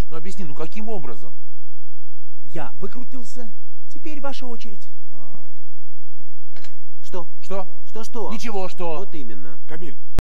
Ну объясни, ну каким образом? Я выкрутился, теперь ваша очередь. Что? Что? Что? Ничего, что? Вот именно. Камиль,